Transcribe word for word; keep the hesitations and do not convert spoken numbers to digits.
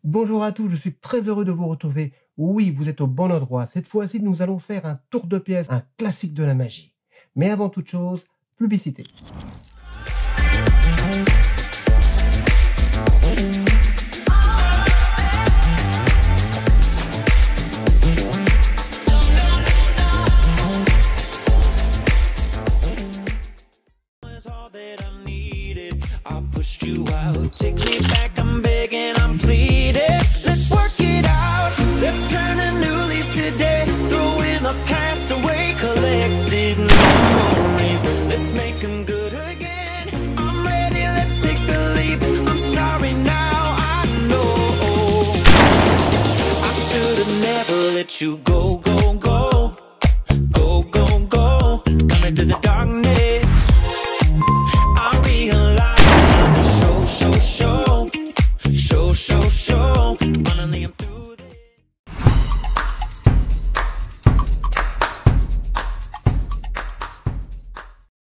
Bonjour à tous, je suis très heureux de vous retrouver. Oui, vous êtes au bon endroit. Cette fois-ci, nous allons faire un tour de pièce, un classique de la magie. Mais avant toute chose, publicité. Pushed you out, take me back, I'm begging, I'm pleading. Let's work it out, let's turn a new leaf today. Throwing the past away, collected memories. Let's make them good again. I'm ready, let's take the leap. I'm sorry now, I know I should've never let you go, go, go. Go, go, go, coming through the darkness. I realize show, show, show, show, show, show. Finally, I'm through.